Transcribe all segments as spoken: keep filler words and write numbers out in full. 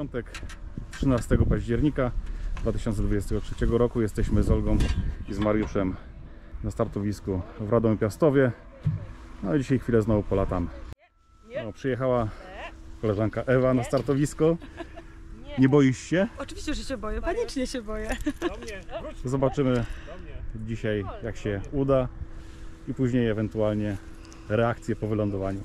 piątek trzynastego października dwa tysiące dwudziestego trzeciego roku. Jesteśmy z Olgą i z Mariuszem na startowisku w Radomiu Piastowie. No i dzisiaj chwilę znowu polatam. No, przyjechała koleżanka Ewa na startowisko. Nie boisz się? Oczywiście, że się boję, panicznie się boję. Zobaczymy dzisiaj, jak się uda i później ewentualnie reakcje po wylądowaniu.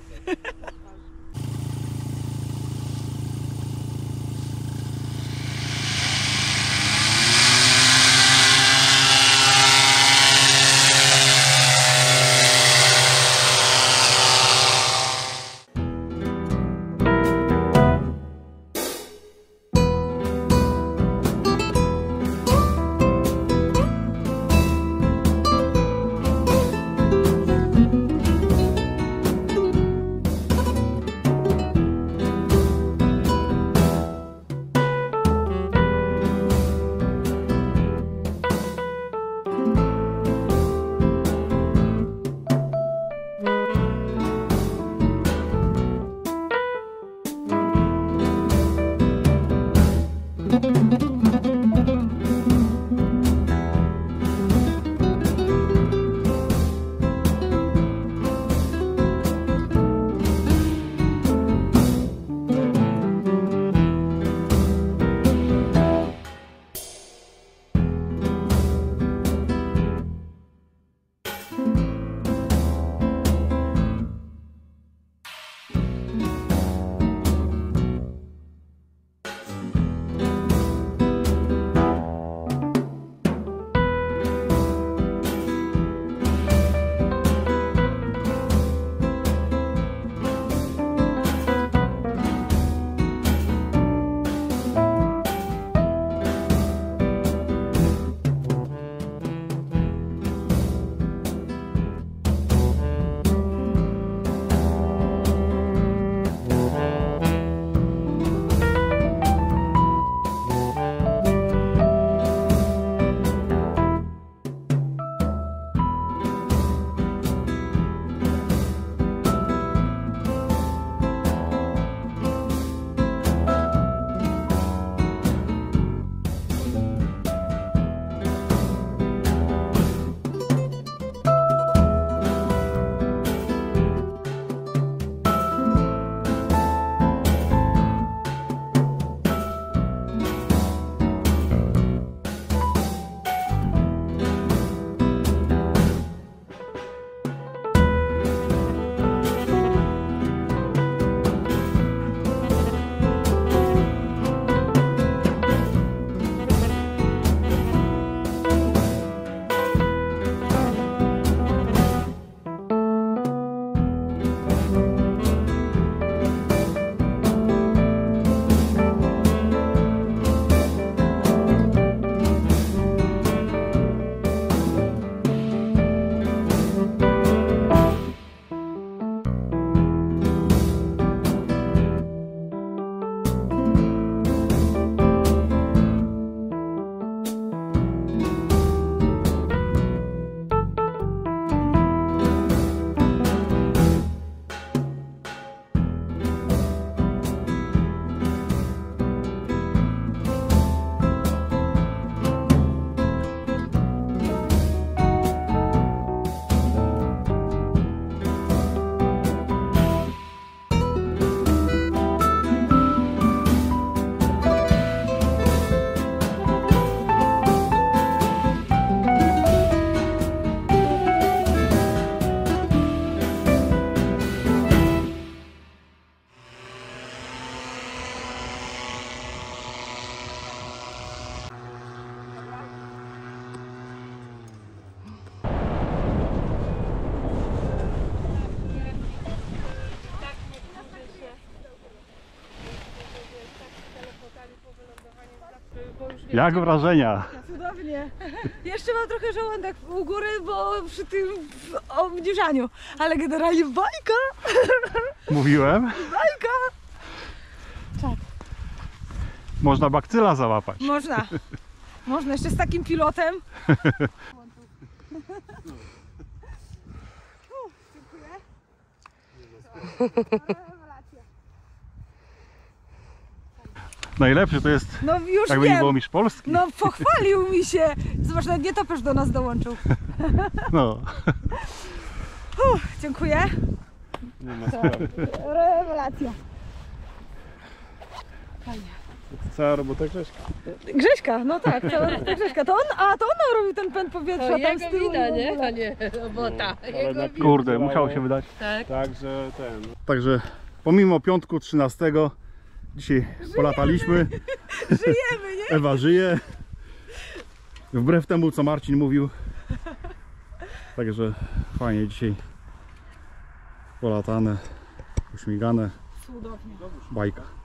Jak wrażenia? Cudownie. Jeszcze mam trochę żołądek u góry, bo przy tym obniżaniu. Ale generalnie bajka. Mówiłem? Bajka. Tak. Można bakcyla załapać. Można. Można jeszcze z takim pilotem. Najlepszy to jest, No już jakby nie wiem. było mistrz Polski. No pochwalił mi się. Zobacz, nawet nietoperz do nas dołączył. No. Uff, dziękuję. Nie ma sprawy. Rewelacja. Fajnie. Cała robota Grześka. Grześka, no tak, cała robota Grześka. To on, a to on robił ten pęd powietrza To tam jego z tyłu. wina, i w nie? ogóle. A nie robota. Ale Jego na wina. Kurde, musiało się wydać. Tak. Także ten. Także pomimo piątku trzynastego dzisiaj polataliśmy. Żyjemy, nie? Ewa żyje. Wbrew temu, co Marcin mówił. Także fajnie dzisiaj polatane, uśmigane. Cudownie. Bajka.